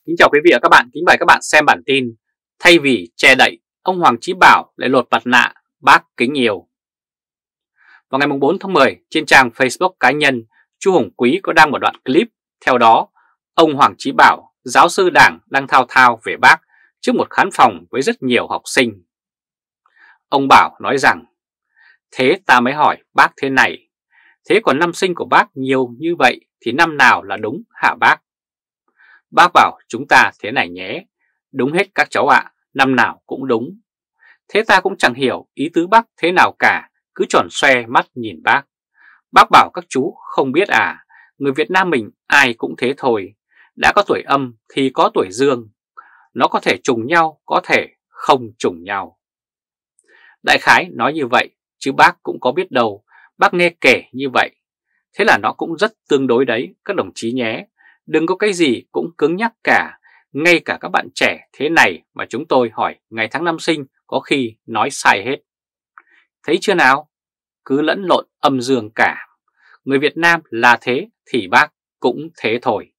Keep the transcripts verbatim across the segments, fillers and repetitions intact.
Kính chào quý vị và các bạn, kính mời các bạn xem bản tin. Thay vì che đậy, ông Hoàng Chí Bảo lại lột mặt nạ, bác kính nhiều. Vào ngày bốn tháng mười, trên trang Facebook cá nhân, Chu Hồng Quý có đăng một đoạn clip. Theo đó, ông Hoàng Chí Bảo, giáo sư Đảng, đang thao thao về bác trước một khán phòng với rất nhiều học sinh. Ông Bảo nói rằng, thế ta mới hỏi bác thế này, thế còn năm sinh của bác nhiều như vậy thì năm nào là đúng hả bác? Bác bảo chúng ta thế này nhé, đúng hết các cháu ạ, năm nào cũng đúng. Thế ta cũng chẳng hiểu ý tứ bác thế nào cả, cứ tròn xoe mắt nhìn bác. Bác bảo các chú không biết à, người Việt Nam mình ai cũng thế thôi, đã có tuổi âm thì có tuổi dương. Nó có thể trùng nhau, có thể không trùng nhau. Đại khái nói như vậy, chứ bác cũng có biết đâu, bác nghe kể như vậy. Thế là nó cũng rất tương đối đấy các đồng chí nhé. Đừng có cái gì cũng cứng nhắc cả, ngay cả các bạn trẻ thế này mà chúng tôi hỏi ngày tháng năm sinh có khi nói sai hết. Thấy chưa nào? Cứ lẫn lộn âm dương cả. Người Việt Nam là thế thì bác cũng thế thôi.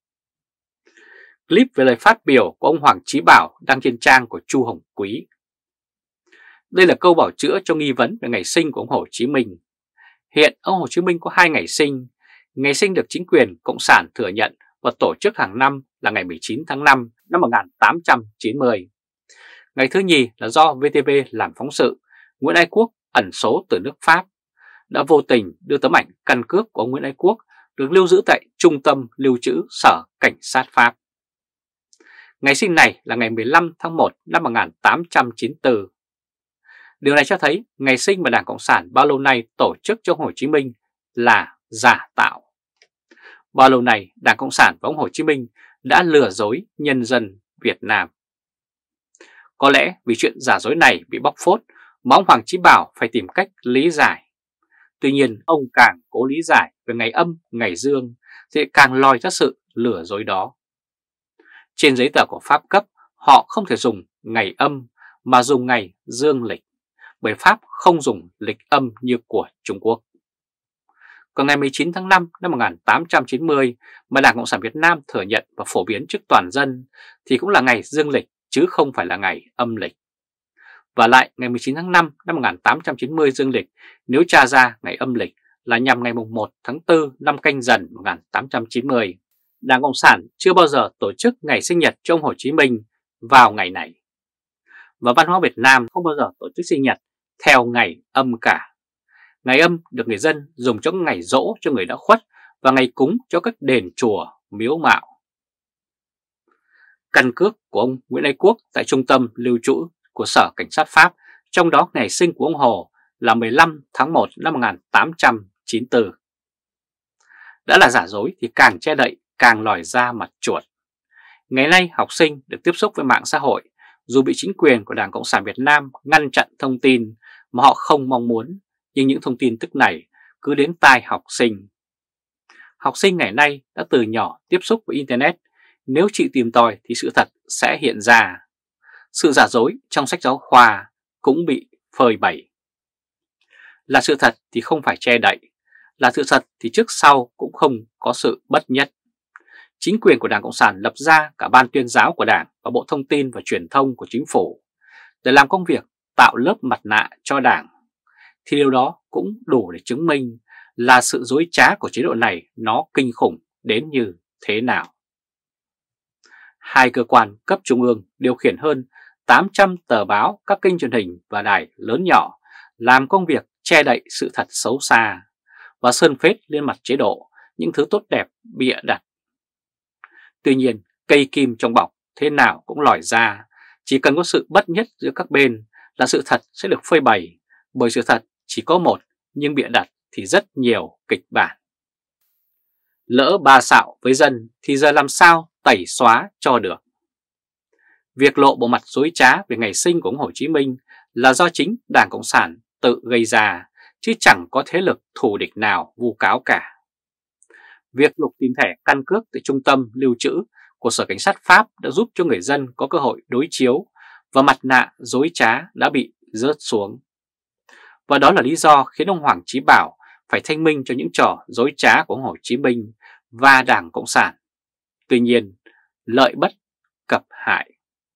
Clip về lời phát biểu của ông Hoàng Chí Bảo đăng trên trang của Chu Hồng Quý. Đây là câu bảo chữa cho nghi vấn về ngày sinh của ông Hồ Chí Minh. Hiện ông Hồ Chí Minh có hai ngày sinh. Ngày sinh được chính quyền Cộng sản thừa nhận và tổ chức hàng năm là ngày mười chín tháng năm năm một nghìn tám trăm chín mươi. Ngày thứ nhì là do vê tê vê làm phóng sự Nguyễn Ái Quốc ẩn số từ nước Pháp đã vô tình đưa tấm ảnh căn cước của ông Nguyễn Ái Quốc được lưu giữ tại Trung tâm Lưu trữ Sở Cảnh sát Pháp. Ngày sinh này là ngày mười lăm tháng một năm một nghìn tám trăm chín mươi tư. Điều này cho thấy ngày sinh mà Đảng Cộng sản bao lâu nay tổ chức cho Hồ Chí Minh là giả tạo. Bao lâu nay Đảng Cộng sản và ông Hồ Chí Minh đã lừa dối nhân dân Việt Nam. Có lẽ vì chuyện giả dối này bị bóc phốt mà ông Hoàng Chí Bảo phải tìm cách lý giải. Tuy nhiên ông càng cố lý giải về ngày âm, ngày dương thì càng lòi ra sự lừa dối đó. Trên giấy tờ của Pháp cấp, họ không thể dùng ngày âm mà dùng ngày dương lịch, bởi Pháp không dùng lịch âm như của Trung Quốc. Còn ngày mười chín tháng năm năm một nghìn tám trăm chín mươi mà Đảng Cộng sản Việt Nam thừa nhận và phổ biến trước toàn dân thì cũng là ngày dương lịch chứ không phải là ngày âm lịch. Và lại ngày mười chín tháng năm năm một nghìn tám trăm chín mươi dương lịch nếu tra ra ngày âm lịch là nhằm ngày mùng một tháng tư năm Canh Dần một nghìn tám trăm chín mươi. Đảng Cộng sản chưa bao giờ tổ chức ngày sinh nhật cho ông Hồ Chí Minh vào ngày này. Và văn hóa Việt Nam không bao giờ tổ chức sinh nhật theo ngày âm cả. Ngày âm được người dân dùng cho ngày giỗ cho người đã khuất và ngày cúng cho các đền chùa, miếu mạo. Căn cước của ông Nguyễn Ái Quốc tại Trung tâm Lưu trữ của Sở Cảnh sát Pháp, trong đó ngày sinh của ông Hồ là mười lăm tháng một năm một nghìn tám trăm chín mươi tư. Đã là giả dối thì càng che đậy càng lòi ra mặt chuột. Ngày nay học sinh được tiếp xúc với mạng xã hội, dù bị chính quyền của Đảng Cộng sản Việt Nam ngăn chặn thông tin mà họ không mong muốn, nhưng những thông tin tức này cứ đến tai học sinh. Học sinh ngày nay đã từ nhỏ tiếp xúc với Internet, nếu chịu tìm tòi thì sự thật sẽ hiện ra. Sự giả dối trong sách giáo khoa cũng bị phơi bày. Là sự thật thì không phải che đậy, là sự thật thì trước sau cũng không có sự bất nhất. Chính quyền của Đảng Cộng sản lập ra cả Ban Tuyên giáo của Đảng và Bộ Thông tin và Truyền thông của Chính phủ để làm công việc tạo lớp mặt nạ cho Đảng. Thì điều đó cũng đủ để chứng minh là sự dối trá của chế độ này nó kinh khủng đến như thế nào. Hai cơ quan cấp trung ương điều khiển hơn tám trăm tờ báo, các kênh truyền hình và đài lớn nhỏ làm công việc che đậy sự thật xấu xa và sơn phết lên mặt chế độ những thứ tốt đẹp bịa đặt. Tuy nhiên, cây kim trong bọc thế nào cũng lòi ra, chỉ cần có sự bất nhất giữa các bên là sự thật sẽ được phơi bày, bởi sự thật chỉ có một nhưng bịa đặt thì rất nhiều kịch bản. Lỡ ba xạo với dân thì giờ làm sao tẩy xóa cho được. Việc lộ bộ mặt dối trá về ngày sinh của ông Hồ Chí Minh là do chính Đảng Cộng sản tự gây ra, chứ chẳng có thế lực thù địch nào vu cáo cả. Việc lục tìm thẻ căn cước tại Trung tâm Lưu trữ của Sở Cảnh sát Pháp đã giúp cho người dân có cơ hội đối chiếu và mặt nạ dối trá đã bị rớt xuống. Và đó là lý do khiến ông Hoàng Chí Bảo phải thanh minh cho những trò dối trá của ông Hồ Chí Minh và Đảng Cộng sản. Tuy nhiên, lợi bất cập hại.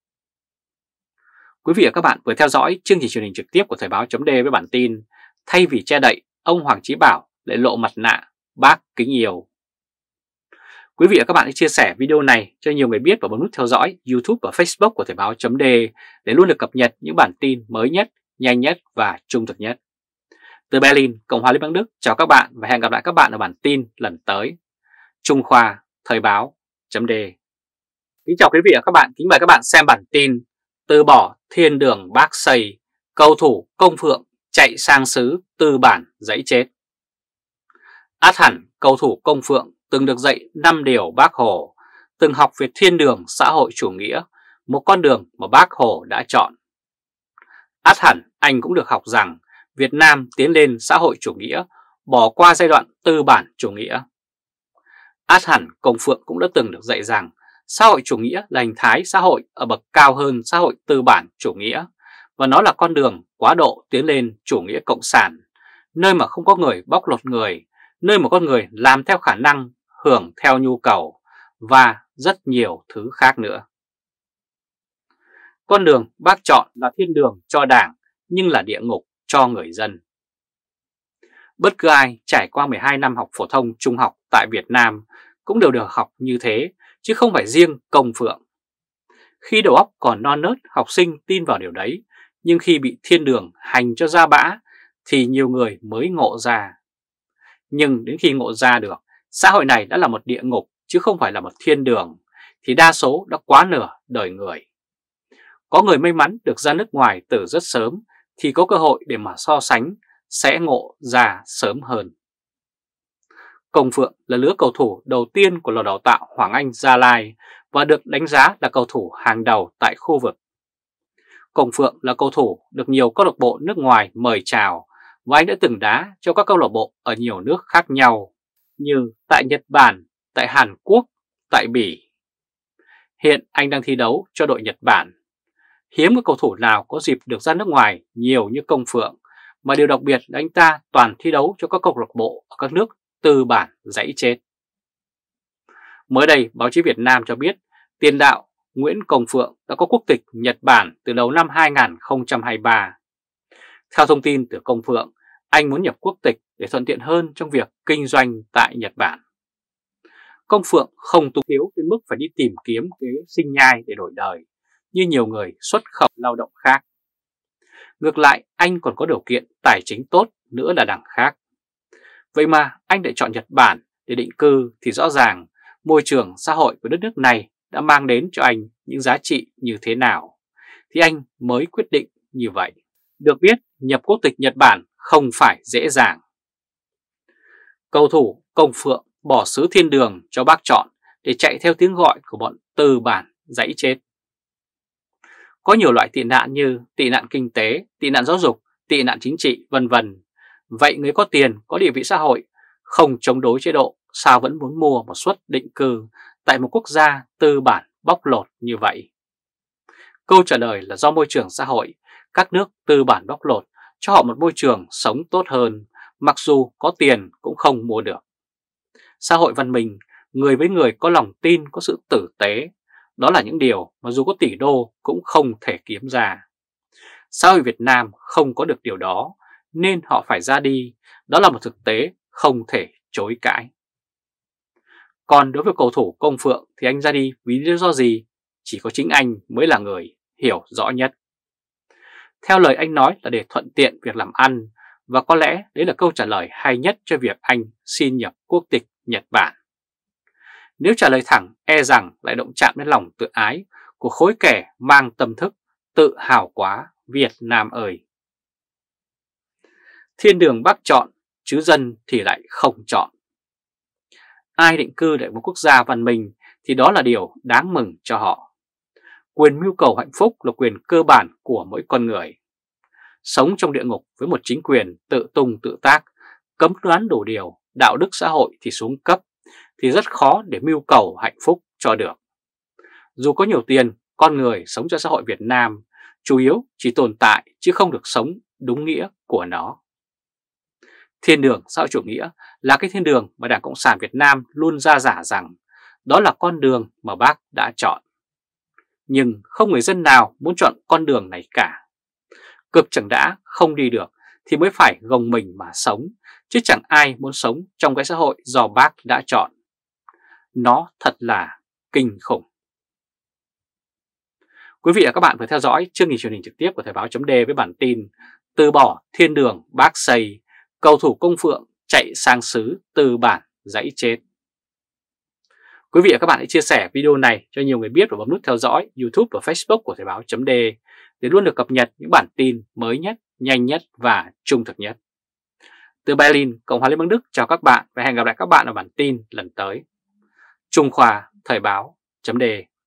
Quý vị và các bạn vừa theo dõi chương trình truyền hình trực tiếp của Thời báo chấm D với bản tin thay vì che đậy, ông Hoàng Chí Bảo lại lộ mặt nạ, bác kính yêu. Quý vị và các bạn hãy chia sẻ video này cho nhiều người biết và bấm nút theo dõi YouTube và Facebook của Thời báo chấm D để luôn được cập nhật những bản tin mới nhất, nhanh nhất và trung thực nhất. Từ Berlin, Cộng hòa Liên bang Đức, chào các bạn và hẹn gặp lại các bạn ở bản tin lần tới. Trung Khoa, Thời báo chấm D. Kính chào quý vị và các bạn, kính mời các bạn xem bản tin từ bỏ thiên đường bác xây, cầu thủ Công Phượng chạy sang xứ tư bản dẫy chết. Át hẳn cầu thủ Công Phượng từng được dạy năm điều Bác Hồ, từng học về thiên đường xã hội chủ nghĩa, một con đường mà Bác Hồ đã chọn. Át hẳn anh cũng được học rằng Việt Nam tiến lên xã hội chủ nghĩa, bỏ qua giai đoạn tư bản chủ nghĩa. Át hẳn Công Phượng cũng đã từng được dạy rằng xã hội chủ nghĩa là hình thái xã hội ở bậc cao hơn xã hội tư bản chủ nghĩa, và nó là con đường quá độ tiến lên chủ nghĩa cộng sản, nơi mà không có người bóc lột người, nơi mà con người làm theo khả năng, hưởng theo nhu cầu và rất nhiều thứ khác nữa. Con đường bác chọn là thiên đường cho Đảng nhưng là địa ngục cho người dân. Bất cứ ai trải qua mười hai năm học phổ thông trung học tại Việt Nam cũng đều được học như thế, chứ không phải riêng Công Phượng. Khi đầu óc còn non nớt, học sinh tin vào điều đấy, nhưng khi bị thiên đường hành cho ra bã thì nhiều người mới ngộ ra. Nhưng đến khi ngộ ra được xã hội này đã là một địa ngục chứ không phải là một thiên đường, thì đa số đã quá nửa đời người. Có người may mắn được ra nước ngoài từ rất sớm thì có cơ hội để mà so sánh, sẽ ngộ ra sớm hơn. Công Phượng là lứa cầu thủ đầu tiên của lò đào tạo Hoàng Anh Gia Lai và được đánh giá là cầu thủ hàng đầu tại khu vực. Công Phượng là cầu thủ được nhiều câu lạc bộ nước ngoài mời chào và anh đã từng đá cho các câu lạc bộ ở nhiều nước khác nhau như tại Nhật Bản, tại Hàn Quốc, tại Bỉ. Hiện anh đang thi đấu cho đội Nhật Bản. Hiếm có cầu thủ nào có dịp được ra nước ngoài nhiều như Công Phượng, mà điều đặc biệt là anh ta toàn thi đấu cho các câu lạc bộ ở các nước tư bản dẫy chết. Mới đây, báo chí Việt Nam cho biết tiền đạo Nguyễn Công Phượng đã có quốc tịch Nhật Bản từ đầu năm hai nghìn không trăm hai mươi ba. Theo thông tin từ Công Phượng, anh muốn nhập quốc tịch để thuận tiện hơn trong việc kinh doanh tại Nhật Bản. Công Phượng không túng thiếu đến mức phải đi tìm kiếm kế sinh nhai để đổi đời như nhiều người xuất khẩu lao động khác. Ngược lại, anh còn có điều kiện tài chính tốt nữa là đằng khác. Vậy mà anh lại chọn Nhật Bản để định cư thì rõ ràng môi trường xã hội của đất nước này đã mang đến cho anh những giá trị như thế nào, thì anh mới quyết định như vậy. Được biết, nhập quốc tịch Nhật Bản không phải dễ dàng. Cầu thủ Công Phượng bỏ xứ thiên đường cho bác chọn để chạy theo tiếng gọi của bọn tư bản dẫy chết. Có nhiều loại tị nạn như tị nạn kinh tế, tị nạn giáo dục, tị nạn chính trị, vân vân. Vậy người có tiền, có địa vị xã hội, không chống đối chế độ, sao vẫn muốn mua một suất định cư tại một quốc gia tư bản bóc lột như vậy? Câu trả lời là do môi trường xã hội, các nước tư bản bóc lột cho họ một môi trường sống tốt hơn, mặc dù có tiền cũng không mua được. Xã hội văn minh, người với người có lòng tin, có sự tử tế, đó là những điều mà dù có tỷ đô cũng không thể kiếm ra. Xã hội Việt Nam không có được điều đó nên họ phải ra đi, đó là một thực tế không thể chối cãi. Còn đối với cầu thủ Công Phượng thì anh ra đi vì lý do gì? Chỉ có chính anh mới là người hiểu rõ nhất. Theo lời anh nói là để thuận tiện việc làm ăn, và có lẽ đấy là câu trả lời hay nhất cho việc anh xin nhập quốc tịch Nhật Bản. Nếu trả lời thẳng e rằng lại động chạm đến lòng tự ái của khối kẻ mang tâm thức tự hào quá Việt Nam ơi. Thiên đường bác chọn, chứ dân thì lại không chọn. Ai định cư tại một quốc gia văn minh thì đó là điều đáng mừng cho họ. Quyền mưu cầu hạnh phúc là quyền cơ bản của mỗi con người. Sống trong địa ngục với một chính quyền tự tung tự tác, cấm đoán đủ điều, đạo đức xã hội thì xuống cấp, thì rất khó để mưu cầu hạnh phúc cho được. Dù có nhiều tiền, con người sống trong xã hội Việt Nam chủ yếu chỉ tồn tại chứ không được sống đúng nghĩa của nó. Thiên đường xã hội chủ nghĩa là cái thiên đường mà Đảng Cộng sản Việt Nam luôn ra giả rằng đó là con đường mà bác đã chọn. Nhưng không người dân nào muốn chọn con đường này cả. Cực chẳng đã không đi được thì mới phải gồng mình mà sống, chứ chẳng ai muốn sống trong cái xã hội do bác đã chọn. Nó thật là kinh khủng. Quý vị và các bạn vừa theo dõi chương trình truyền hình trực tiếp của Thời báo chấm D với bản tin Từ bỏ thiên đường bác xây, cầu thủ Công Phượng chạy sang xứ từ bản dãy chết. Quý vị và các bạn hãy chia sẻ video này cho nhiều người biết và bấm nút theo dõi YouTube và Facebook của Thời báo chấm D để luôn được cập nhật những bản tin mới nhất, nhanh nhất và trung thực nhất. Từ Berlin, Cộng hòa Liên bang Đức chào các bạn và hẹn gặp lại các bạn ở bản tin lần tới. Trung Khoa Thời báo chấm D